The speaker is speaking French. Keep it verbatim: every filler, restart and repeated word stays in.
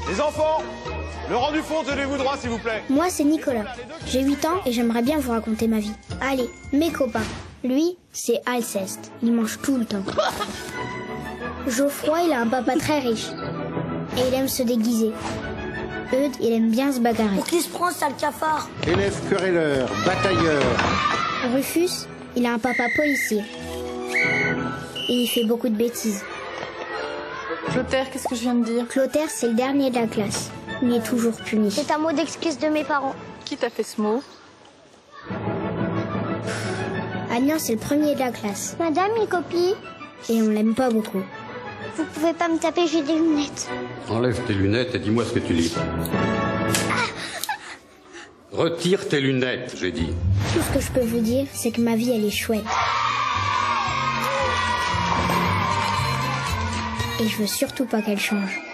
Les enfants, le rang du fond, tenez-vous droit s'il vous plaît. Moi c'est Nicolas, j'ai huit ans et j'aimerais bien vous raconter ma vie. Allez, mes copains. Lui, c'est Alceste, il mange tout le temps. Geoffroy, il a un papa très riche et il aime se déguiser. Eudes, il aime bien se bagarrer. Pour qui se prend, sale cafard? Élève querelleur, batailleur. Rufus, il a un papa policier et il fait beaucoup de bêtises. Clotaire, qu'est-ce que je viens de dire? Clotaire, c'est le dernier de la classe. Il est toujours puni. C'est un mot d'excuse de mes parents. Qui t'a fait ce mot? Agnès, c'est le premier de la classe. Madame, il copie. Et on l'aime pas beaucoup. Vous pouvez pas me taper, j'ai des lunettes. Enlève tes lunettes et dis-moi ce que tu lis. Retire tes lunettes, j'ai dit. Tout ce que je peux vous dire, c'est que ma vie, elle est chouette. Et je veux surtout pas qu'elle change.